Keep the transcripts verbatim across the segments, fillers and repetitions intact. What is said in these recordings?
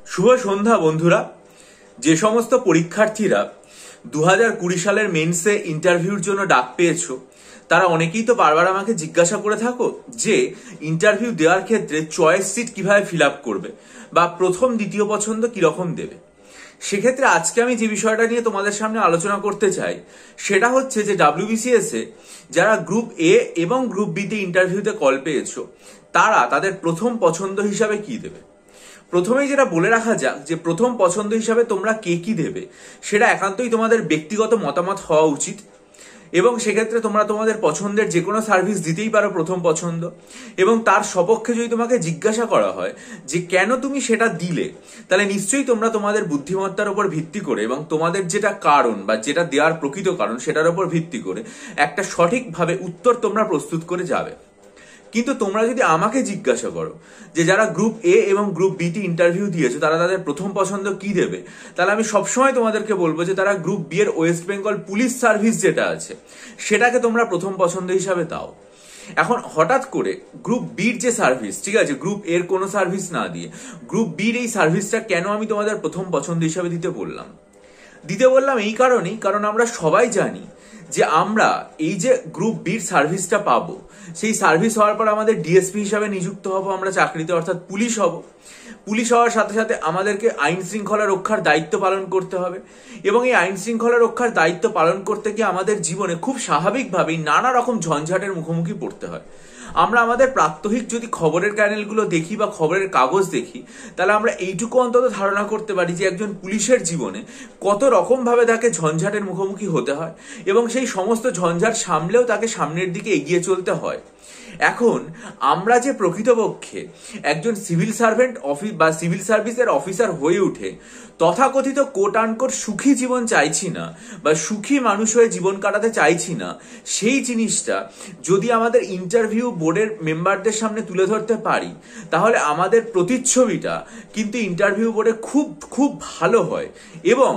শুভ সন্ধ্যা বন্ধুরা। যে সমস্ত পরীক্ষার্থীরা দু হাজার কুড়ি সালের মেন্সে ইন্টারভিউর জন্য ডাক পেয়েছো, তারা অনেকেই তো বারবার আমাকে জিজ্ঞাসা করে থাকো যে ইন্টারভিউ দেওয়ার ক্ষেত্রে চয়েস সিট কিভাবে ফিল আপ করবে বা প্রথম দ্বিতীয় পছন্দ কিরকম দেবে। সেক্ষেত্রে আজকে আমি যে বিষয়টা নিয়ে তোমাদের সামনে আলোচনা করতে চাই সেটা হচ্ছে যে ডাব্লিউবিসিএস এ যারা গ্রুপ এ এবং গ্রুপ বি তে ইন্টারভিউতে কল পেয়েছো, তারা তাদের প্রথম পছন্দ হিসাবে কি দেবে। প্রথমেই যেটা বলে রাখা যাক যে প্রথম পছন্দ হিসাবে তোমরা কে কি দেবে সেটা একান্তই তোমাদের ব্যক্তিগত মতামত হওয়া উচিত, এবং সেক্ষেত্রে তোমরা তোমাদের পছন্দের যে কোনো সার্ভিস দিতেই পারো প্রথম পছন্দ। এবং তার সপক্ষে যদি তোমাকে জিজ্ঞাসা করা হয় যে কেন তুমি সেটা দিলে, তাহলে নিশ্চয়ই তোমরা তোমাদের বুদ্ধিমত্তার উপর ভিত্তি করে এবং তোমাদের যেটা কারণ বা যেটা দেওয়ার প্রকৃত কারণ সেটার উপর ভিত্তি করে একটা সঠিকভাবে উত্তর তোমরা প্রস্তুত করে যাবে। কিন্তু তোমরা যদি আমাকে জিজ্ঞাসা করো যে যারা গ্রুপ এ এবং গ্রুপ বি তে ইন্টারভিউ দিয়েছে তারা তাদের প্রথম পছন্দ কি দেবে, তাহলে আমি সবসময় তোমাদেরকে বলবো যে তারা গ্রুপ বি এর ওয়েস্ট বেঙ্গল পুলিশ সার্ভিস যেটা আছে সেটাকে তোমরা প্রথম পছন্দ হিসাবে দাও। এখন হঠাৎ করে গ্রুপ বির যে সার্ভিস, ঠিক আছে, গ্রুপ এর কোনো সার্ভিস না দিয়ে গ্রুপ বির এই সার্ভিসটা কেন আমি তোমাদের প্রথম পছন্দ হিসাবে দিতে বললাম দিতে বললাম এই কারণেই, কারণ আমরা সবাই জানি যে আমরা এই যে গ্রুপ বির সার্ভিসটা পাবো, সেই সার্ভিস হওয়ার পর আমাদের ডিএসপি হিসাবে নিযুক্ত হব আমরা চাকরিতে, অর্থাৎ পুলিশ হব। পুলিশ হওয়ার সাথে সাথে আমাদেরকে আইন শৃঙ্খলা রক্ষার দায়িত্ব পালন করতে হবে, এবং এই আইন শৃঙ্খলা রক্ষার দায়িত্ব পালন করতে গিয়ে আমাদের জীবনে খুব স্বাভাবিকভাবেই নানা রকম ঝঞ্ঝাটের মুখোমুখি পড়তে হয়। আমরা আমাদের প্রাত্যহিক যদি খবরের চ্যানেলগুলো দেখি বা খবরের কাগজ দেখি, তাহলে আমরা এইটুকু অন্তত ধারণা করতে পারি যে একজন পুলিশের জীবনে কত রকম ভাবে তাকে ঝঞ্ঝাটের মুখোমুখি হতে হয় এবং সেই সমস্ত ঝঞ্ঝাট সামলেও তাকে সামনের দিকে এগিয়ে চলতে হয়। এখন আমরা যে প্রকৃতপক্ষে একজন সিভিল সার্ভেন্ট অফিস বা সিভিল সার্ভিসের অফিসার হয়ে উঠে তথাকথিত কোট আনকোট সুখী জীবন চাইছি না বা সুখী মানুষ হয়ে জীবন কাটাতে চাইছি না, সেই জিনিসটা যদি আমাদের ইন্টারভিউ বোর্ডের মেম্বারদের সামনে তুলে ধরতে পারি, তাহলে আমাদের প্রতিচ্ছবিটা কিন্তু ইন্টারভিউ বোর্ডে খুব খুব ভালো হয়। এবং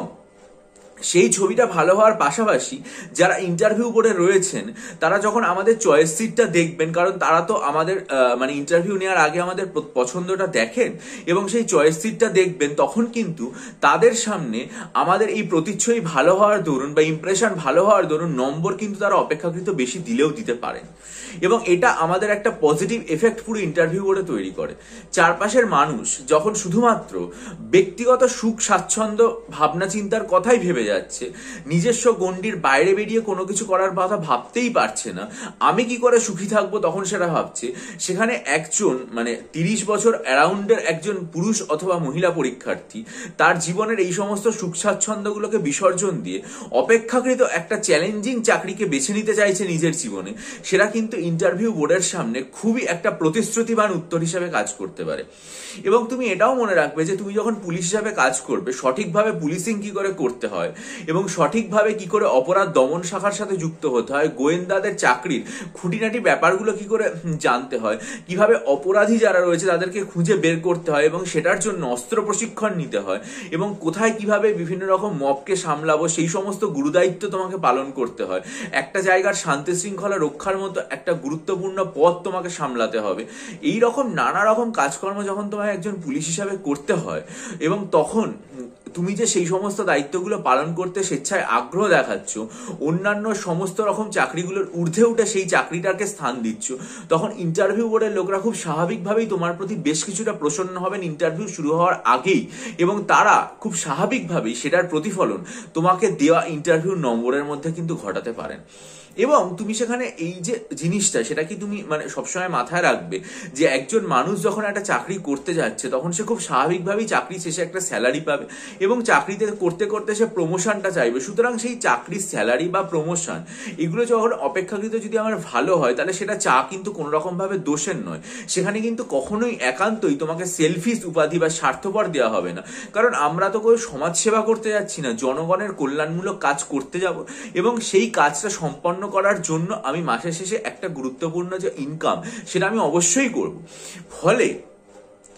সেই ছবিটা ভালো হওয়ার পাশাপাশি যারা ইন্টারভিউ বোর্ডে রয়েছেন তারা যখন আমাদের চয়েস সিটটা দেখবেন, কারণ তারা তো আমাদের মানে ইন্টারভিউ নেওয়ার আগে আমাদের পছন্দটা দেখেন এবং সেই চয়েস সিটটা দেখবেন, তখন কিন্তু তাদের সামনে আমাদের এই প্রতিচ্ছবি ভালো হওয়ার দরুন বা ইমপ্রেশন ভালো হওয়ার দরুন নম্বর কিন্তু তারা অপেক্ষাকৃত বেশি দিলেও দিতে পারেন। এবং এটা আমাদের একটা পজিটিভ এফেক্ট পুরো ইন্টারভিউ বোর্ডে তৈরি করে। চারপাশের মানুষ যখন শুধুমাত্র ব্যক্তিগত সুখ স্বাচ্ছন্দ্য ভাবনা চিন্তার কথাই ভেবে যাচ্ছে, নিজস্ব গণ্ডির বাইরে বেরিয়ে কোনো কিছু করার কথা ভাবতেই পারছে না, আমি কি করে সুখী থাকবো তখন সেটা ভাবছে, সেখানে একজন মানে তিরিশ বছর অ্যারাউন্ডের একজন পুরুষ অথবা মহিলা পরীক্ষার্থী তার জীবনের এই সমস্ত সুখ স্বাচ্ছন্দ্যগুলোকে বিসর্জন দিয়ে অপেক্ষাকৃত একটা চ্যালেঞ্জিং চাকরিকে বেছে নিতে চাইছে নিজের জীবনে, সেটা কিন্তু ইন্টারভিউ বোর্ডের সামনে খুবই একটা প্রতিশ্রুতিবান উত্তর হিসেবে কাজ করতে পারে। এবং তুমি এটাও মনে রাখবে যে তুমি যখন পুলিশ হিসাবে কাজ করবে, সঠিকভাবে পুলিশিং কি করে করতে হয় এবং সঠিকভাবে কি করে অপরাধ দমন শাখার সাথে যুক্ত হতে হয়, গোয়েন্দাদের চাকরির খুঁটিনাটি ব্যাপারগুলো কি করে জানতে হয়, কিভাবে অপরাধী যারা রয়েছে তাদেরকে খুঁজে বের করতে হয় এবং সেটার জন্য অস্ত্র প্রশিক্ষণ নিতে হয়, এবং কোথায় কিভাবে বিভিন্ন রকম মবকে সামলাবো সেই সমস্ত গুরুদায়িত্ব তোমাকে পালন করতে হয়, একটা জায়গার শান্তি শৃঙ্খলা রক্ষার মতো একটা গুরুত্বপূর্ণ পদ তোমাকে সামলাতে হবে, এই রকম নানা রকম কাজকর্ম যখন তোমাকে একজন পুলিশ হিসাবে করতে হয়, এবং তখন তুমি যে সেই সমস্ত দায়িত্বগুলো পালন করতে স্বেচ্ছায় আগ্রহ দেখাচ্ছ, অন্যান্য সমস্ত রকম চাকরিগুলোর ঊর্ধ্বে উঠে সেই চাকরিটাকে স্থান দিচ্ছ, তখন ইন্টারভিউ বোর্ডের লোকরা খুব স্বাভাবিকভাবেই তোমার প্রতি বেশ কিছুটা প্রসন্ন হবেন ইন্টারভিউ শুরু হওয়ার আগেই, এবং তারা খুব স্বাভাবিকভাবেই সেটার প্রতিফলন তোমাকে দেওয়া ইন্টারভিউ নম্বরের মধ্যে কিন্তু ঘটাতে পারেন। এবং তুমি সেখানে এই যে জিনিসটা সেটা কি তুমি মানে সবসময় মাথায় রাখবে যে একজন মানুষ যখন একটা চাকরি করতে যাচ্ছে তখন সে খুব স্বাভাবিকভাবেই চাকরি শেষে একটা স্যালারি পাবে এবং চাকরিতে করতে করতে সে প্রমোশনটা চাইবে। সুতরাং সেই চাকরির স্যালারি বা প্রমোশন এগুলো যখন অপেক্ষাকৃত যদি আমার ভালো হয়, তাহলে সেটা চা কিন্তু কোনো রকম ভাবে দোষের নয়, সেখানে কিন্তু কখনোই একান্তই তোমাকে সেলফিশ উপাধি বা স্বার্থপর দেওয়া হবে না, কারণ আমরা তো কেউ সমাজসেবা করতে যাচ্ছি না, জনগণের কল্যাণমূলক কাজ করতে যাব, এবং সেই কাজটা সম্পন্ন করার জন্য আমি মাসের শেষে একটা গুরুত্বপূর্ণ যে ইনকাম সেটা আমি অবশ্যই করব। ফলে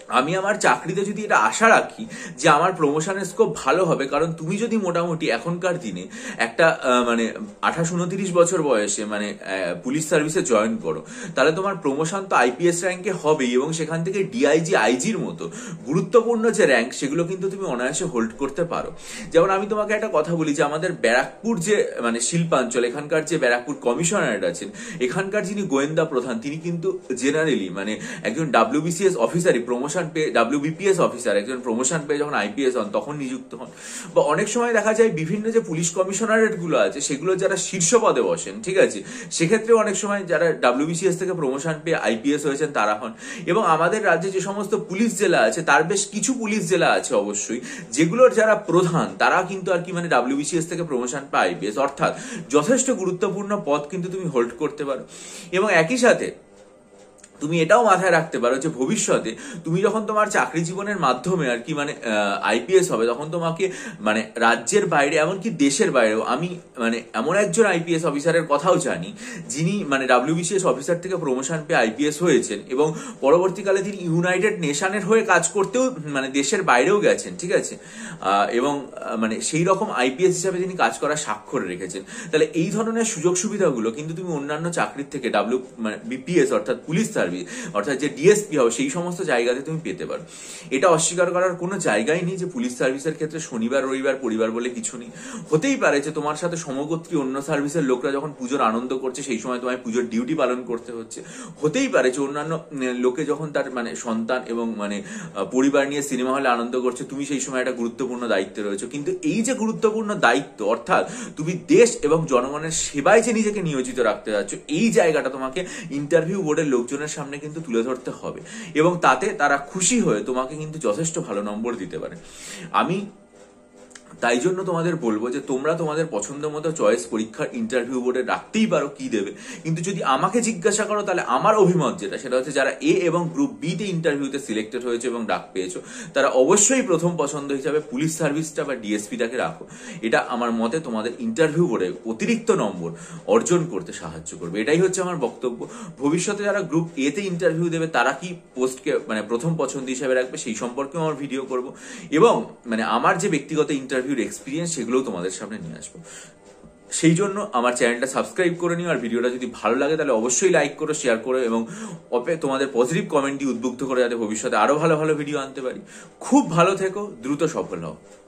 আমি আমার চাকরিতে যদি এটা আশা রাখি যে আমার প্রমোশনের স্কোপ ভালো হবে, কারণ তুমি যদি মোটামুটি এখনকার দিনে একটা মানে আঠাশ উনত্রিশ বছর বয়সে মানে পুলিশ সার্ভিসে জয়েন করো, তাহলে তোমার প্রমোশন তো আইপিএস র্যাঙ্কে হবেই, এবং সেখান থেকে ডিআইজি আইজির মতো গুরুত্বপূর্ণ যে র্যাঙ্ক সেগুলো কিন্তু তুমি অনায়াসে হোল্ড করতে পারো। যেমন আমি তোমাকে একটা কথা বলি যে আমাদের ব্যারাকপুর যে মানে শিল্পাঞ্চল, এখানকার যে ব্যারাকপুর কমিশনারেট আছেন, এখানকার যিনি গোয়েন্দা প্রধান, তিনি কিন্তু জেনারেলি মানে একজন ডাব্লিউবিসিএস অফিসারই প্রমোশন পেয়ে, ডাব্লিউবিপিএস অফিসার একজন প্রমোশন পেয়ে যখন আইপিএস হন তখন নিযুক্ত হন। বা অনেক সময় দেখা যায় বিভিন্ন যে পুলিশ কমিশনারেট গুলো আছে সেগুলো যারা শীর্ষ পদে বসেন, ঠিক আছে, সেক্ষেত্রে অনেক সময় যারা ডাব্লিউবিসিএস থেকে প্রমোশন পেয়ে আইপিএস হয়েছেন তারা হন। এবং আমাদের রাজ্যে যে সমস্ত পুলিশ জেলা আছে তার বেশ কিছু পুলিশ জেলা আছে অবশ্যই যেগুলোর যারা প্রধান তারা কিন্তু আর কি মানে ডাব্লিউবিসিএস থেকে প্রমোশন পায় আইপিএস, অর্থাৎ যথেষ্ট গুরুত্বপূর্ণ পদ কিন্তু তুমি হোল্ড করতে পারো। এবং একই সাথে তুমি এটাও মাথায় রাখতে পারো যে ভবিষ্যতে তুমি যখন তোমার চাকরি জীবনের মাধ্যমে আর কি মানে আইপিএস হবে, তখন তোমাকে মানে রাজ্যের বাইরে এমনকি দেশের বাইরেও, আমি মানে এমন একজন আইপিএস অফিসারের কথাও জানি যিনি মানে ডাব্লিউবিসিএস অফিসার থেকে প্রমোশন পেয়ে আইপিএস হয়েছেন এবং পরবর্তীকালে তিনি ইউনাইটেড নেশনের হয়ে কাজ করতেও মানে দেশের বাইরেও গেছেন, ঠিক আছে, এবং মানে সেই রকম আইপিএস হিসাবে তিনি কাজ করার স্বাক্ষর রেখেছেন। তাহলে এই ধরনের সুযোগ সুবিধাগুলো কিন্তু তুমি অন্যান্য চাকরির থেকে ডাব্লিউ মানে বিপিএস অর্থাৎ পুলিশ সার্ভিস অর্থাৎ যে ডিএসপি হবে সেই সমস্ত জায়গাতে তুমি পেতে পারো। এটা অস্বীকার করার কোনো জায়গাই নেই যে পুলিশ সার্ভিসের ক্ষেত্রে শনিবার রবিবার পরিবার বলে কিছু নেই। হতেই পারে যে তোমার সাথে সমগোত্রী অন্য সার্ভিসের লোকরা যখন পুজোর আনন্দ করছে সেই সময় তোমায় পুজোর ডিউটি পালন করতে হচ্ছে। হতেই পারে যে অন্যান্য লোকে যখন তার মানে সন্তান এবং মানে পরিবার নিয়ে সিনেমা হলে আনন্দ করছে, তুমি সেই সময় একটা গুরুত্বপূর্ণ দায়িত্বে রয়েছে। কিন্তু এই যে গুরুত্বপূর্ণ দায়িত্ব, অর্থাৎ তুমি দেশ এবং জনগণের সেবায় যে নিজেকে নিয়োজিত রাখতে যাচ্ছ, এই জায়গাটা তোমাকে ইন্টারভিউ বোর্ডের লোকজনের সামনে কিন্তু তুলে ধরতে হবে এবং তাতে তারা খুশি হয়ে তোমাকে কিন্তু যথেষ্ট ভালো নম্বর দিতে পারে। আমি তাই জন্য তোমাদের বলবো যে তোমরা তোমাদের পছন্দ মতো চয়েস পরীক্ষার ইন্টারভিউ বোর্ডে রাখতেই পারো কি দেবে, কিন্তু যদি আমাকে জিজ্ঞাসা করো তাহলে আমার অভিমত যেটা সেটা হচ্ছে যারা এ এবং গ্রুপ বি তে ইন্টারভিউতে সিলেক্টেড হয়েছে এবং ডাক পেয়েছো তারা অবশ্যই প্রথম পছন্দ হিসাবে পুলিশ সার্ভিসটা বা ডিএসপিটাকে রাখো। এটা আমার মতে তোমাদের ইন্টারভিউ বোর্ডে অতিরিক্ত নম্বর অর্জন করতে সাহায্য করবে। এটাই হচ্ছে আমার বক্তব্য। ভবিষ্যতে যারা গ্রুপ এ তে ইন্টারভিউ দেবে তারা কি পোস্টকে মানে প্রথম পছন্দ হিসাবে রাখবে সেই সম্পর্কেও আমার ভিডিও করব এবং মানে আমার যে ব্যক্তিগত ইন্টারভিউ এক্সপিরিয়েন্স সেগুলোও তোমাদের সামনে নিয়ে আসবো। সেই জন্য আমার চ্যানেলটা সাবস্ক্রাইব করে নিও, আর ভিডিওটা যদি ভালো লাগে তাহলে অবশ্যই লাইক করো, শেয়ার করো এবং তোমাদের পজিটিভ কমেন্ট দিয়ে উদ্বুদ্ধ করে যাতে ভবিষ্যতে আরো ভালো ভালো ভিডিও আনতে পারি। খুব ভালো থেকো, দ্রুত সফল হও।